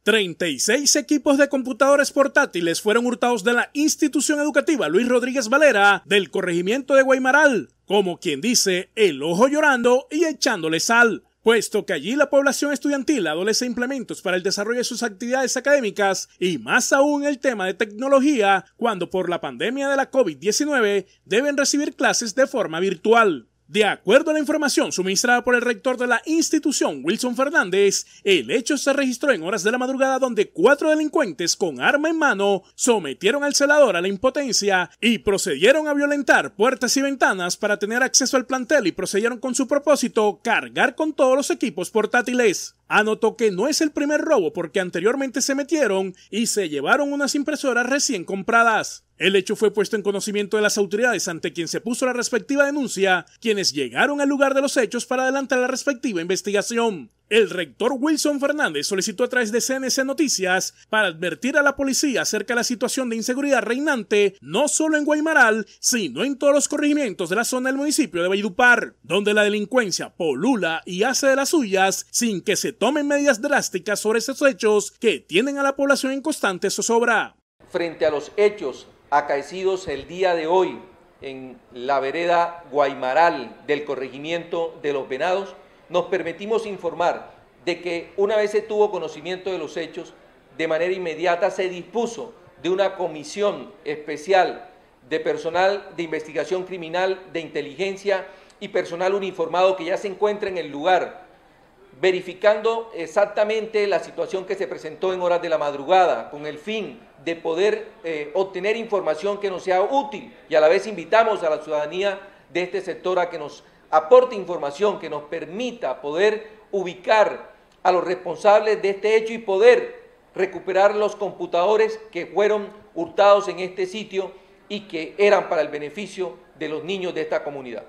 36 equipos de computadores portátiles fueron hurtados de la institución educativa Luis Rodríguez Valera del corregimiento de Guaymaral, como quien dice, el ojo llorando y echándole sal, puesto que allí la población estudiantil adolece implementos para el desarrollo de sus actividades académicas y más aún el tema de tecnología, cuando por la pandemia de la COVID-19 deben recibir clases de forma virtual. De acuerdo a la información suministrada por el rector de la institución, Wilson Fernández, el hecho se registró en horas de la madrugada donde 4 delincuentes con arma en mano sometieron al celador a la impotencia y procedieron a violentar puertas y ventanas para tener acceso al plantel y procedieron con su propósito, cargar con todos los equipos portátiles. Anotó que no es el primer robo porque anteriormente se metieron y se llevaron unas impresoras recién compradas. El hecho fue puesto en conocimiento de las autoridades ante quien se puso la respectiva denuncia, quienes llegaron al lugar de los hechos para adelantar la respectiva investigación. El rector Wilson Fernández solicitó a través de CNC Noticias para advertir a la policía acerca de la situación de inseguridad reinante no solo en Guaymaral, sino en todos los corregimientos de la zona del municipio de Valledupar, donde la delincuencia polula y hace de las suyas sin que se tomen medidas drásticas sobre esos hechos que tienen a la población en constante zozobra. Frente a los hechos acaecidos el día de hoy en la vereda Guaymaral del corregimiento de Los Venados, nos permitimos informar de que una vez se tuvo conocimiento de los hechos, de manera inmediata se dispuso de una comisión especial de personal de investigación criminal, de inteligencia y personal uniformado que ya se encuentra en el lugar, verificando exactamente la situación que se presentó en horas de la madrugada, con el fin de poder obtener información que nos sea útil, y a la vez invitamos a la ciudadanía de este sector a que nos aporte información que nos permita poder ubicar a los responsables de este hecho y poder recuperar los computadores que fueron hurtados en este sitio y que eran para el beneficio de los niños de esta comunidad.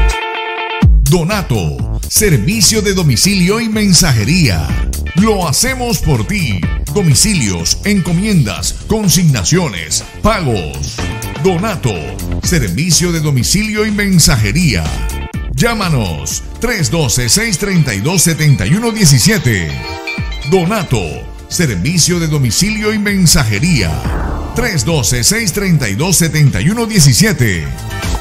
Donato, servicio de domicilio y mensajería. Lo hacemos por ti. Domicilios, encomiendas, consignaciones, pagos. Donato, servicio de domicilio y mensajería. Llámanos 312-632-7117. Donato, servicio de domicilio y mensajería. 312-632-7117.